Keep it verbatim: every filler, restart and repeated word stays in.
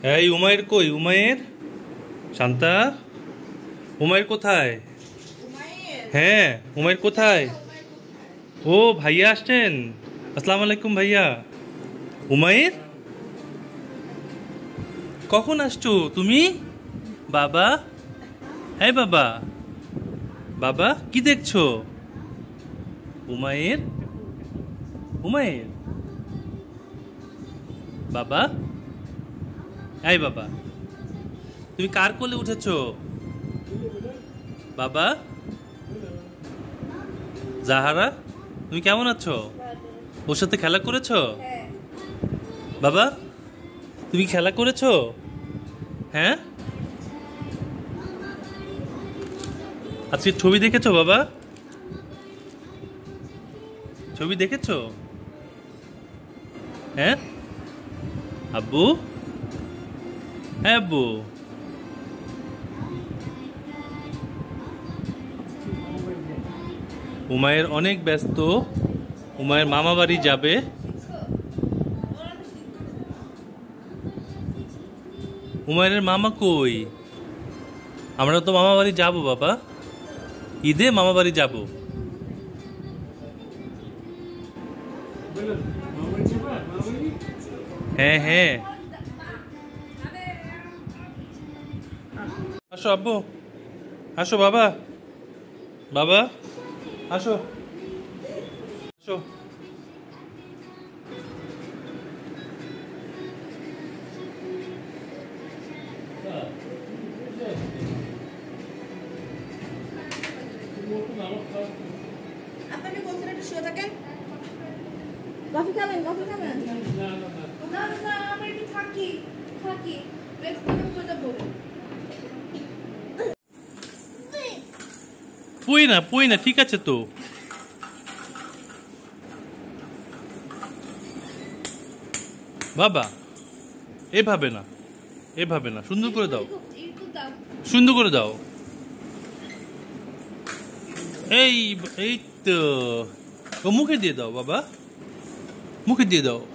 এই উমায়ের কই? উমায়ের শান্তা, উমায়ের কোথায়? হ্যাঁ, উমায়ের কোথায়? ও ভাইয়া আসছেন। আসসালামু আলাইকুম ভাইয়া। উমায়ের কখন আসছো তুমি? বাবা, এই বাবা, বাবা কি দেখছো? উমায়ের, উমায়ের বাবা, এই বাবা, তুমি কার কোলে উঠেছো? বাবা জাহারা, তুমি কেমন আছো? ওর সাথে খেলা করেছো? বাবা তুমি খেলা করেছো? হ্যাঁ, আজকে ছবি দেখেছো? বাবা ছবি দেখেছো? হ্যাঁ আব্বু, হ্যাঁ আব্বু। উমায়ের অনেক ব্যস্ত, উমায়ের মামা বাড়ি যাবে। উমায়ের মামা কই? আমরা তো মামা বাড়ি যাবো বাবা, ঈদে মামা বাড়ি যাবো। হ্যাঁ হ্যাঁ, আসো আব্বু, আসো বাবা, বাবা আসো, আসো। আপনাকে বলছেন একটু শুয়ে থাকেন। কফি খাবেন? কফি খাবেন? না না, আমি একটু থাকি থাকি রেস্ট করে করে যাব। পুই না, পুই না, ঠিক আছে তো। বাবা এভাবে না, এভাবে না, সুন্দর করে দাও, সুন্দর করে দাও। এই এই তো, ও মুখে দিয়ে দাও বাবা, মুখে দিয়ে দাও।